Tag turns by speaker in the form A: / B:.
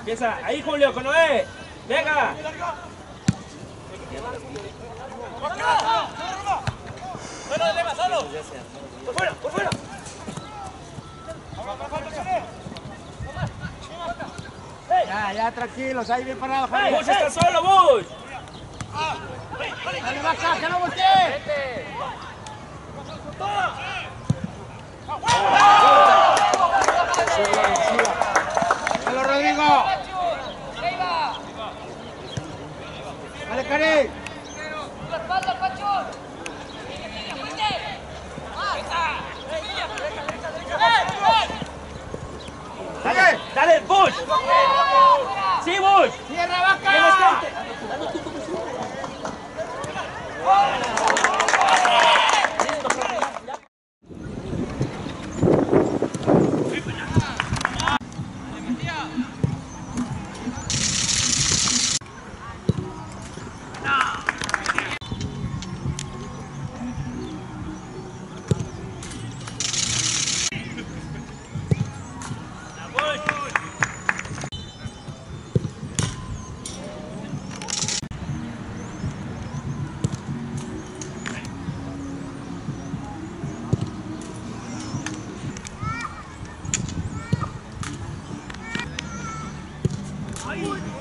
A: Empieza. Ahí, Julio, con Noé. Venga. Solo. Por fuera, por fuera.
B: Ya, tranquilos, ahí bien parados, Javi.
A: Bush está solo, Bush.
B: Dale, Vaca, que no voltee. Dale, Rodrigo. Dale, Cari.
C: La espalda, Pacho.
A: Dale, dale, Bush. Sí, Bush.
B: Cierra, Vaca.
A: Ahí.